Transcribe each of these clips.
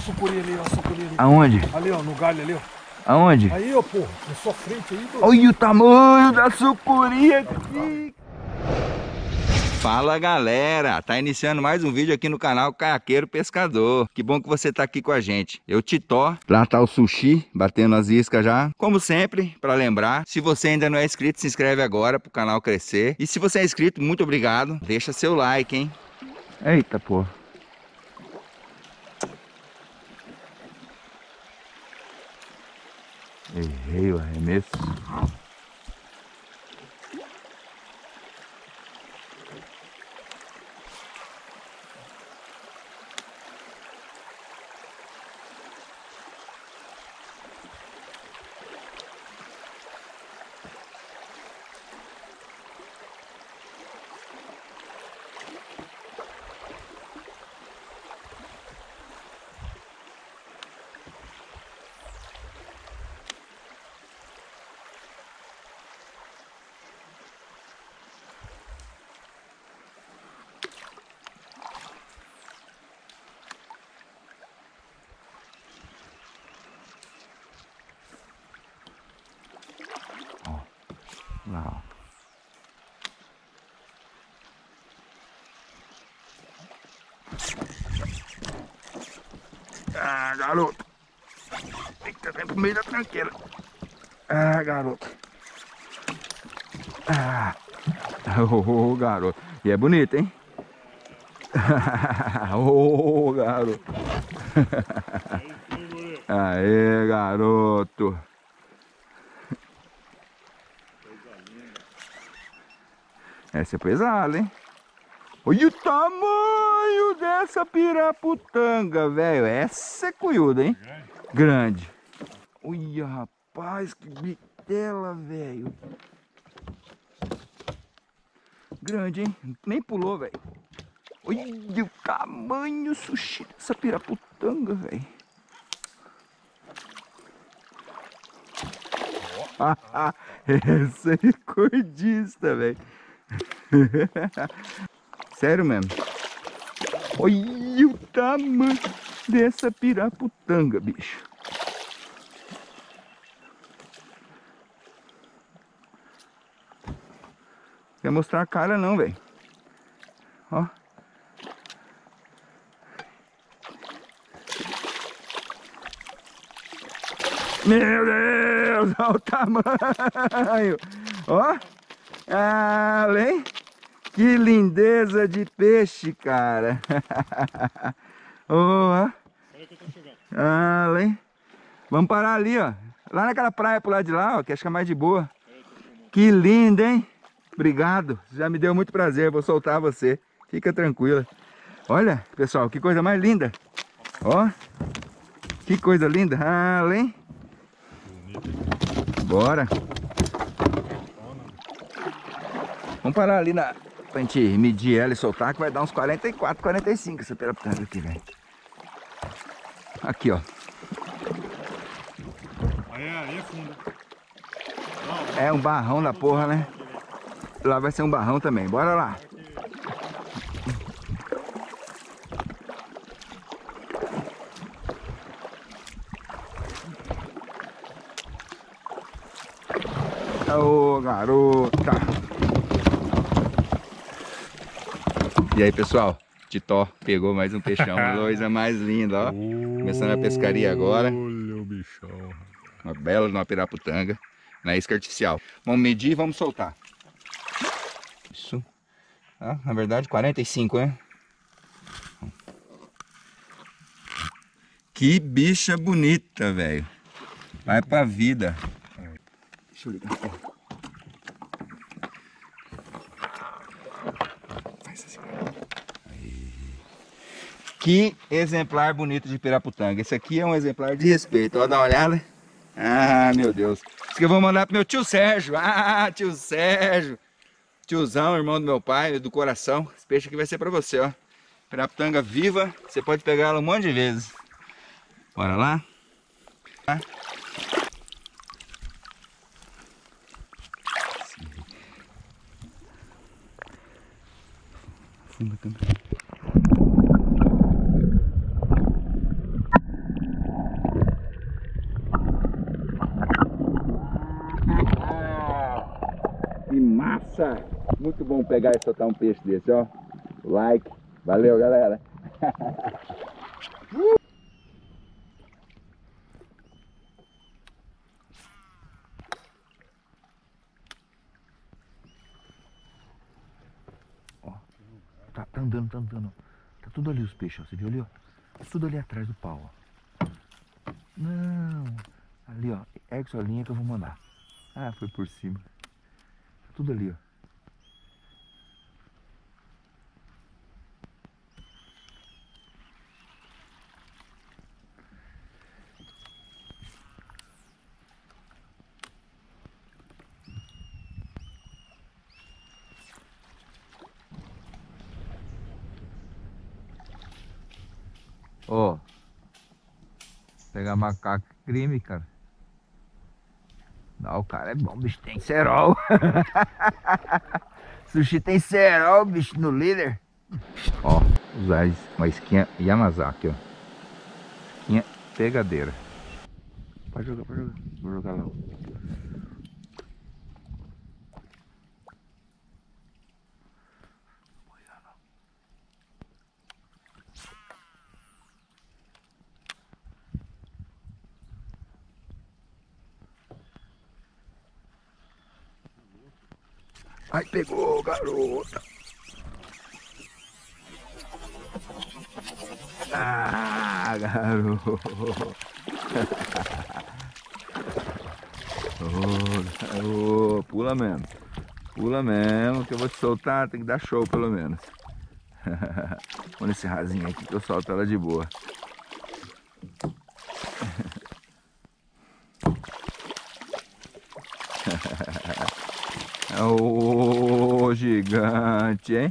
sucuri ali, ó, sucuri ali. Aonde? Ali, ó, no galho ali, ó. Aonde? Aí, ó, pô, na sua frente aí, pô. Olha o tamanho da sucuri aqui. Fala galera, tá iniciando mais um vídeo aqui no canal Caiaqueiro Pescador. Que bom que você tá aqui com a gente. Eu Titó, lá tá o sushi, batendo as iscas já. Como sempre, pra lembrar, se você ainda não é inscrito, se inscreve agora pro canal crescer. E se você é inscrito, muito obrigado. Deixa seu like, hein? Eita, pô. Errei o arremesso. Lá, ó. Ah, garoto. Fica dentro do meio da tranqueira. Ah, garoto. Ah. Oh, garoto. E é bonito, hein? Oh, garoto. Aê, garoto. Essa é pesada, hein? Olha o tamanho dessa piraputanga, velho. Essa é cunhuda, hein? Grande. Olha, rapaz, que bitela, velho. Grande, hein? Nem pulou, velho. Olha o tamanho sushi dessa piraputanga, velho. Essa é cordista, velho. Sério mesmo. Olha o tamanho dessa piraputanga, bicho. Quer mostrar a cara não, velho. Ó. Meu Deus, olha o tamanho. Ó. Além. Que lindeza de peixe, cara. Ó. Além. Vamos parar ali, ó. Lá naquela praia pro lado de lá, ó, que acho que é mais de boa. Que lindo, hein? Obrigado. Já me deu muito prazer. Vou soltar você. Fica tranquila. Olha, pessoal, que coisa mais linda. Ó. Que coisa linda. Além. Bora. Vamos parar ali pra gente medir ela e soltar, que vai dar uns 44, 45 essa piraputanga aqui, velho. Aqui, ó. Aí é fundo. É um barrão da porra, né? Lá vai ser um barrão também. Bora lá. Ô, garota. E aí, pessoal? Titó pegou mais um peixão. Coisa mais linda, ó. Começando a pescaria agora. Olha o bichão. Uma bela de uma piraputanga na isca artificial. Vamos medir e vamos soltar. Isso. Ah, na verdade, 45, né? Que bicha bonita, velho. Vai pra vida. Deixa eu ligar aqui. Que exemplar bonito de piraputanga. Esse aqui é um exemplar de respeito. Ó, dá uma olhada. Ah, meu Deus. Isso que eu vou mandar pro meu tio Sérgio. Ah, tio Sérgio. Tiozão, irmão do meu pai, do coração. Esse peixe aqui vai ser pra você, ó. Piraputanga viva. Você pode pegar ela um monte de vezes. Bora lá. Funda também. Que massa! Muito bom pegar e soltar um peixe desse, ó. Like. Valeu, galera. Ó, tá andando, tá andando. Tá tudo ali os peixes, ó. Você viu ali, ó? Tá tudo ali atrás do pau, ó. Não. Ali, ó. Ergue sua linha que eu vou mandar. Ah, foi por cima. Tá tudo ali, ó. Ó, pegar macaco crime, cara. Não, o cara é bom, bicho tem cerol. Sushi tem cerol, bicho, no líder. Ó, usar uma isquinha Yamazaki, ó. Isquinha pegadeira. Pode jogar, pode jogar. Vou jogar lá. Ai, pegou, garota. Ah, garoto. Oh, pula mesmo. Pula mesmo, que eu vou te soltar. Tem que dar show, pelo menos. Vou nesse rasinho aqui que eu solto ela de boa. Ô, gigante, hein?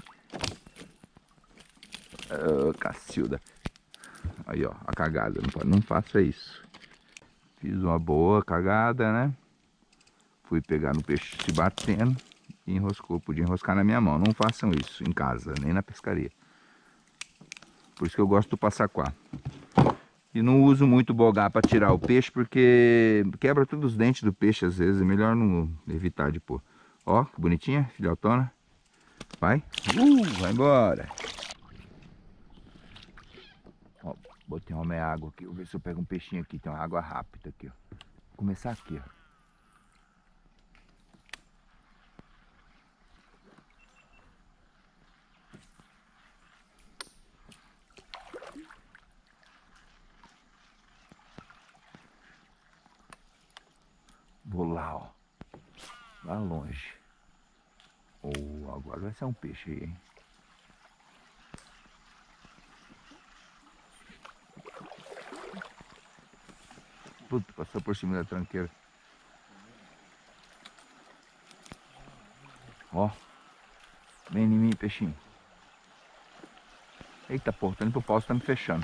Ô, Cacilda. Aí, ó, a cagada. Não faça isso. Fiz uma boa cagada, né? Fui pegar no peixe se batendo e enroscou. Podia enroscar na minha mão. Não façam isso em casa, nem na pescaria. Por isso que eu gosto do passaquá. E não uso muito bogá para tirar o peixe, porque quebra todos os dentes do peixe às vezes. É melhor não evitar de pôr. Ó, que bonitinha, filhotona. Vai. Vai embora. Ó, botei uma meia água aqui. Vou ver se eu pego um peixinho aqui. Tem uma água rápida aqui, ó. Vou começar aqui, ó. Vou lá, ó. Lá longe. Oh, agora vai ser um peixe aí, hein? Puta, passou por cima da tranqueira. Ó. Vem em mim, peixinho. Eita, porra, tô indo pro pau, você tá me fechando.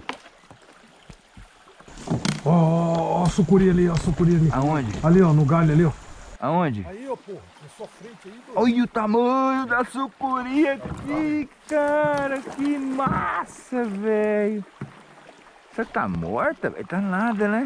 Ó, ó, sucuri ali, ó, sucuri ali. Aonde? Ali, ó, no galho ali, ó. Aonde? Aí, ó, pô, na sua frente aí, doido. Olha o tamanho da sucuri aqui, cara. Que massa, velho. Você tá morta, velho? Tá nada, né?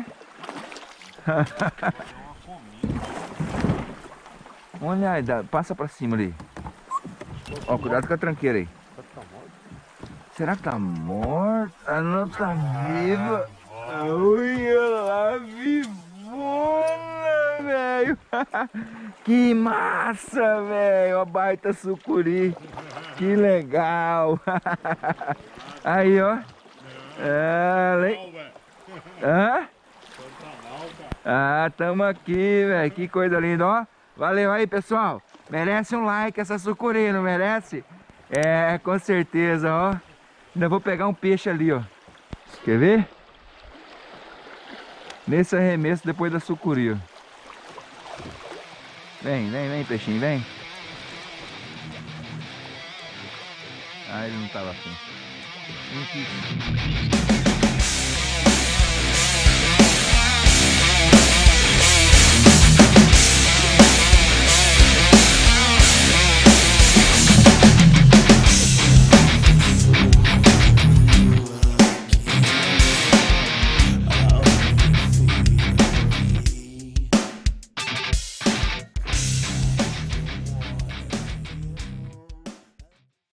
Olha aí, passa pra cima ali. Ó, cuidado com a tranqueira aí. Será que tá morta? Ela não tá viva. Olha lá, vivona, velho. Que massa, velho. A baita sucuri. Que legal. Aí, ó. Hã? Ah, tamo aqui, velho. Que coisa linda, ó. Valeu aí, pessoal. Merece um like essa sucuri, não merece? É, com certeza, ó. Ainda vou pegar um peixe ali, ó. Quer ver? Nesse arremesso depois da sucuri, ó. Vem, vem, vem, peixinho, vem. Ah, ele não tava afim.